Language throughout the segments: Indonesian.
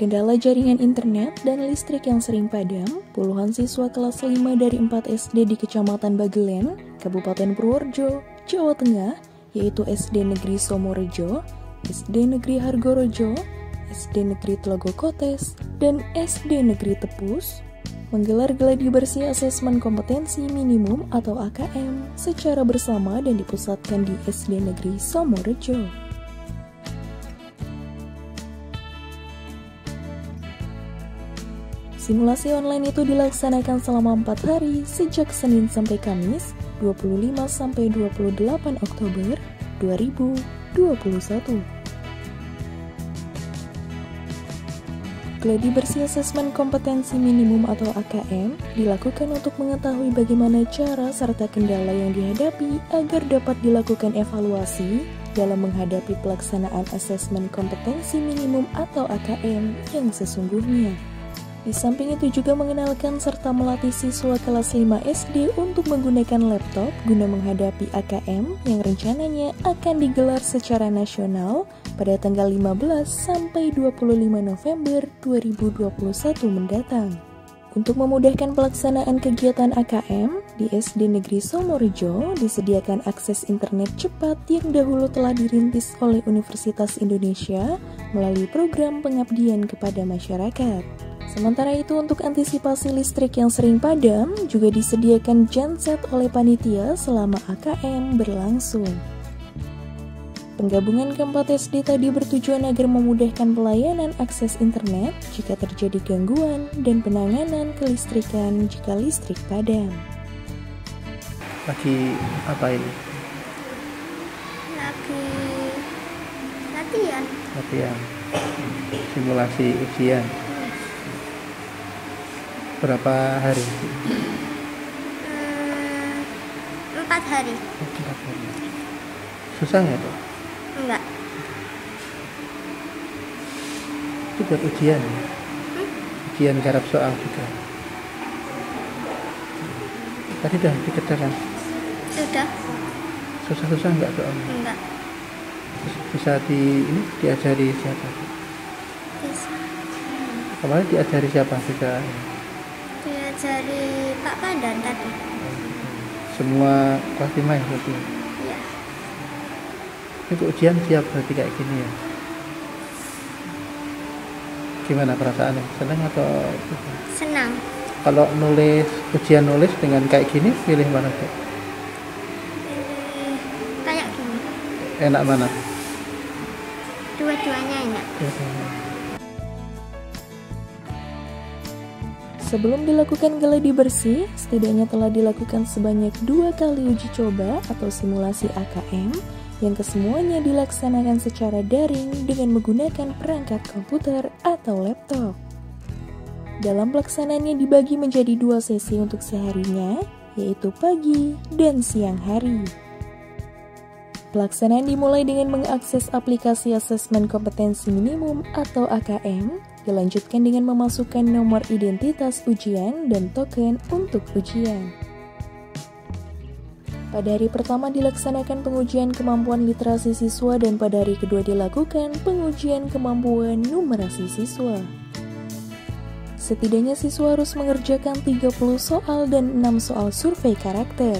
Terkendala jaringan internet dan listrik yang sering padam, puluhan siswa kelas 5 dari 4 SD di Kecamatan Bagelen, Kabupaten Purworejo, Jawa Tengah, yaitu SD Negeri Somorejo, SD Negeri Hargorojo, SD Negeri Tlogo Kotes, dan SD Negeri Tepus, menggelar gladi bersih asesmen kompetensi minimum atau AKM secara bersama dan dipusatkan di SD Negeri Somorejo. Simulasi online itu dilaksanakan selama 4 hari sejak Senin sampai Kamis 25 sampai 28 Oktober 2021. Gladi bersih asesmen kompetensi minimum atau AKM dilakukan untuk mengetahui bagaimana cara serta kendala yang dihadapi agar dapat dilakukan evaluasi dalam menghadapi pelaksanaan asesmen kompetensi minimum atau AKM yang sesungguhnya. Di samping itu juga mengenalkan serta melatih siswa kelas 5 SD untuk menggunakan laptop guna menghadapi AKM yang rencananya akan digelar secara nasional pada tanggal 15 sampai 25 November 2021 mendatang. Untuk memudahkan pelaksanaan kegiatan AKM, di SD Negeri Somorejo disediakan akses internet cepat yang dahulu telah dirintis oleh Universitas Indonesia melalui program pengabdian kepada masyarakat. Sementara itu untuk antisipasi listrik yang sering padam juga disediakan genset oleh panitia selama AKM berlangsung. Penggabungan keempat SD tadi bertujuan agar memudahkan pelayanan akses internet jika terjadi gangguan dan penanganan kelistrikan jika listrik padam. Lagi apa ini? Lagi latihan. Latihan. Simulasi ujian. Berapa hari? 4 hari. 4 hari. Susah nggak tuh? Enggak. Itu buat ujian ya? Ujian garap soal juga. Tadi udah dikerjakan? Sudah. Susah-susah nggak soalnya? Enggak. Bisa diajari siapa? Bisa. Kemarin diajari siapa? Bisa. Diajari Pak Pandan tadi. Semua kelas 5 ya berarti? Iya. Itu ujian siap berarti kayak gini ya? Gimana perasaannya? Senang atau? Senang. Kalau ujian nulis dengan kayak gini, pilih mana tuh? Kayak gini. Enak mana? Dua-duanya enak. Sebelum dilakukan gladi bersih, setidaknya telah dilakukan sebanyak 2 kali uji coba atau simulasi AKM yang kesemuanya dilaksanakan secara daring dengan menggunakan perangkat komputer atau laptop. Dalam pelaksanaannya dibagi menjadi 2 sesi untuk seharinya, yaitu pagi dan siang hari. Pelaksanaan dimulai dengan mengakses aplikasi asesmen kompetensi minimum atau AKM, dilanjutkan dengan memasukkan nomor identitas ujian dan token untuk ujian. Pada hari pertama dilaksanakan pengujian kemampuan literasi siswa dan pada hari kedua dilakukan pengujian kemampuan numerasi siswa. Setidaknya siswa harus mengerjakan 30 soal dan 6 soal survei karakter.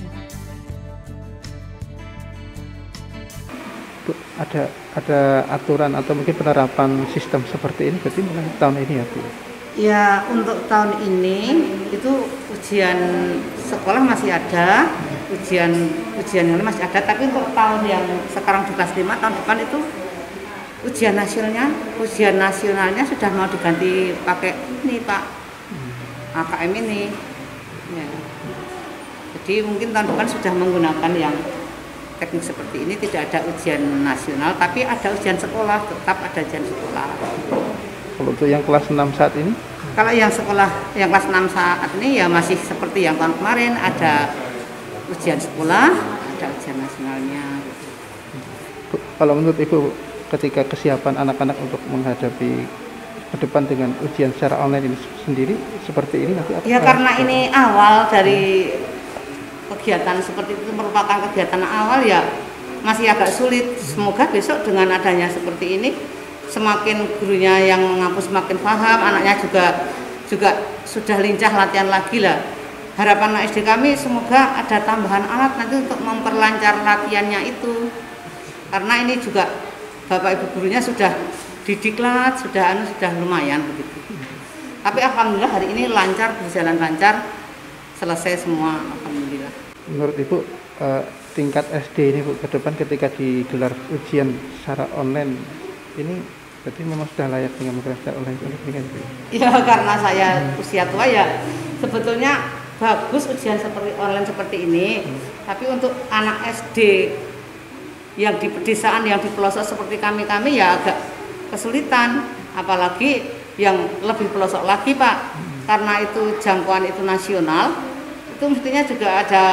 Ada aturan atau mungkin penerapan sistem seperti ini berarti mulai tahun ini ya Bu? Ya untuk tahun ini itu ujian sekolah masih ada, ujian yang lain masih ada, tapi untuk tahun yang sekarang di kelas 5 tahun depan itu ujian nasionalnya sudah mau diganti pakai ini Pak, AKM ini. Ya. Jadi mungkin tahun depan sudah menggunakan yang teknik seperti ini, tidak ada ujian nasional, tapi ada ujian sekolah, tetap ada ujian sekolah. Kalau untuk yang kelas 6 saat ini? Kalau yang kelas 6 saat ini ya masih seperti yang tahun kemarin, ada ujian sekolah, ada ujian nasionalnya. Kalau menurut Ibu, ketika kesiapan anak-anak untuk menghadapi ke depan dengan ujian secara online ini sendiri seperti ini nanti apa? Ya karena ini awal dari kegiatan seperti itu, merupakan kegiatan awal ya masih agak sulit. Semoga besok dengan adanya seperti ini semakin gurunya yang mengampu semakin paham, anaknya juga sudah lincah latihan lagi lah. Harapan anak SD kami semoga ada tambahan alat nanti untuk memperlancar latihannya itu. Karena ini juga Bapak Ibu gurunya sudah didiklat, sudah lumayan begitu. Tapi alhamdulillah hari ini lancar, berjalan lancar, selesai semua alhamdulillah. Menurut Ibu tingkat SD ini Bu ke depan ketika digelar ujian secara online ini berarti memang sudah layak dengan menggelar secara online kan Bu? Ya karena saya usia tua ya sebetulnya bagus ujian seperti online seperti ini. Tapi untuk anak SD yang di pedesaan, yang di pelosok seperti kami ya agak kesulitan, apalagi yang lebih pelosok lagi Pak, karena itu jangkauan itu nasional, itu mestinya juga ada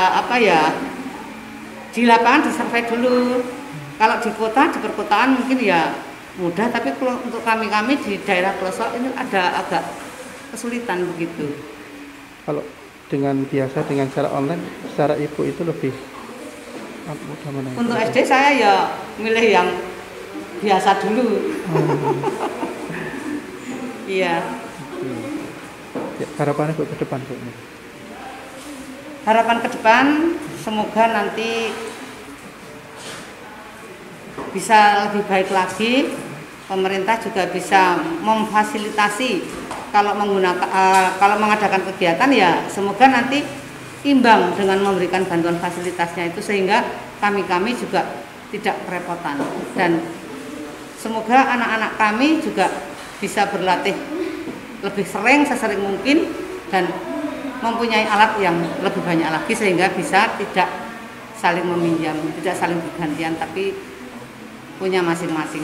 di lapangan disurvei dulu. Kalau di kota, di perkotaan mungkin ya mudah, tapi kalau untuk kami di daerah pelosok ini ada agak kesulitan begitu. Kalau dengan cara online, secara Ibu itu lebih mudah mana? Untuk SD saya ya milih yang biasa dulu. Iya. Ya, harapannya ke depan Bu. Harapan ke depan semoga nanti bisa lebih baik lagi. Pemerintah juga bisa memfasilitasi kalau mengadakan kegiatan ya semoga nanti imbang dengan memberikan bantuan fasilitasnya itu sehingga kami juga tidak kerepotan, dan semoga anak-anak kami juga bisa berlatih lebih sesering mungkin dan mempunyai alat yang lebih banyak lagi sehingga bisa tidak saling meminjam, tidak saling bergantian tapi punya masing-masing.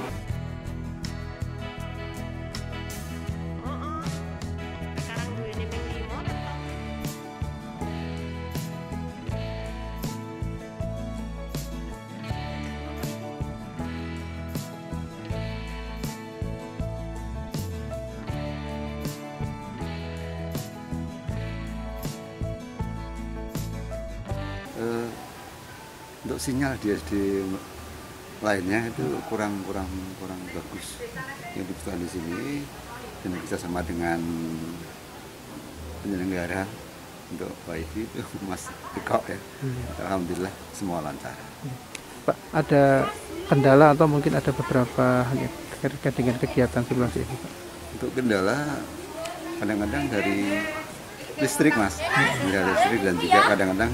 Untuk sinyal di SD lainnya itu kurang bagus yang dibutuhkan di sini, dan kerjasama dengan penyelenggara untuk WiFi itu Mas Dikok ya. Alhamdulillah semua lancar. Pak, ada kendala atau mungkin ada beberapa terkait dengan kegiatan simulasi ini Pak? Untuk kendala kadang-kadang dari listrik Mas, dari listrik, dan juga kadang-kadang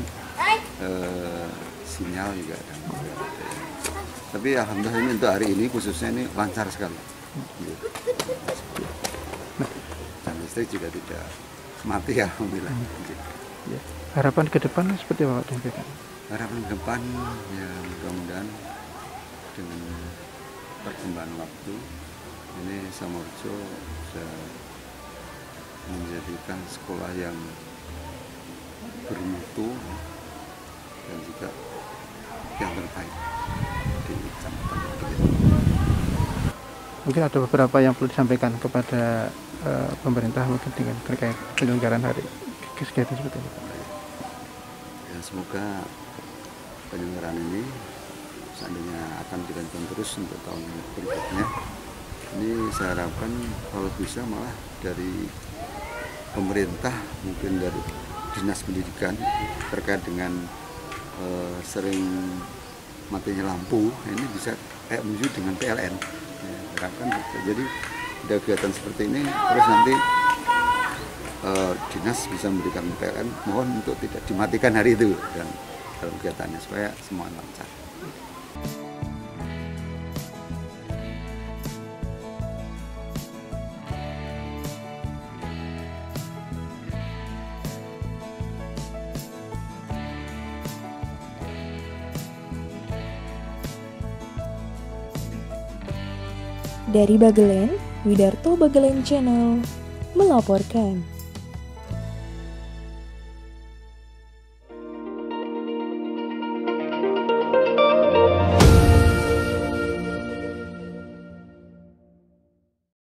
sinyal juga ada. Tapi alhamdulillah ini untuk hari ini khususnya ini lancar sekali. Dan listrik juga tidak mati alhamdulillah. Ya. Harapan ke depan seperti apa Pak? Harapan ke depan ya mudah-mudahan dengan perkembangan waktu ini Samorjo bisa menjadikan sekolah yang bermutu dan juga yang terbaik di Kecamatan Kediri. Mungkin ada beberapa yang perlu disampaikan kepada pemerintah mungkin dengan terkait penyelenggaraan hari kegiatan seperti ini. Ya, semoga penyelenggaraan ini seandainya akan dilanjutkan terus untuk tahun berikutnya. Ini saya harapkan kalau bisa malah dari pemerintah, mungkin dari Dinas Pendidikan terkait dengan sering matinya lampu, ini bisa kayak menuju dengan PLN. Ya, harapkan jadi ada kegiatan seperti ini, terus nanti dinas bisa memberikan PLN, mohon untuk tidak dimatikan hari itu dan dalam kegiatannya supaya semua lancar. Dari Bagelen, Widarto Bagelen Channel melaporkan.